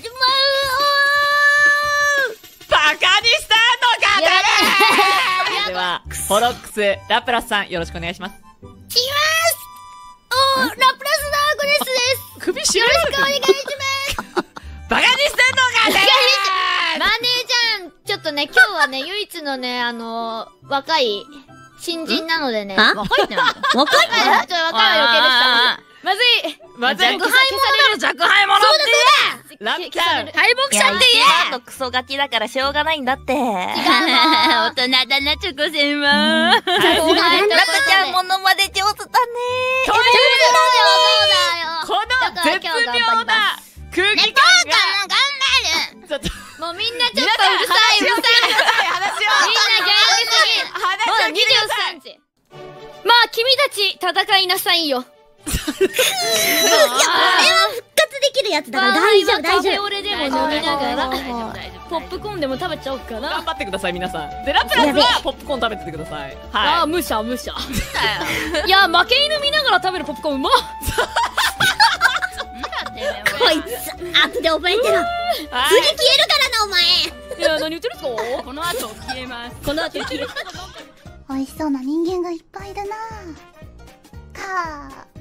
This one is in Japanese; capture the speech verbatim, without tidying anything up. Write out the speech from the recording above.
しまう。 バカにしてんのかねー。ではホロックスラプラスさんよろしくお願いします。 きます。おー、ラプラスダークネスです。 首絞めよろしくお願いします。 バカにしてんのかねー。 マネージャー、ちょっとね、今日はね、唯一のね、あのー、若い新人なのでね。 あ若いってなんだ。 若いちょっと若い余計でした。まずい。 まずい。 弱敗者弱敗者そうだそうラプタウン敗北者って言え。 とクソガキだからしょうがないんだって。 違うの。 大人だな、チョコセンは。 ラプちゃんモノマネ上手だね。 というそうだよ。 この絶妙な空気感がちょっともうみんなちょっとうるさい、うるさい。 話をみんな元気すぎ。まだ話を聞いてください。 にじゅうさんじ。まあ、君たち、戦いなさいよ。 いや、これは復活できるやつだから大丈夫、大カフェ丈夫。 オレでも飲みながら、ポップコーンでも食べちゃおうか頑な。 張ってください皆さん。でラプラスはポップコーン食べててください。 ああ、 はむしゃむしゃ。いや、負け犬見ながら食べるポップコーンうまっ。 こいつ、後で覚えてろ。 い。はい次消えるからな、お前。 いや、何言ってるんですか。 この後消えます。 この後消える。 美味しそうな人間がいっぱいいるな。かー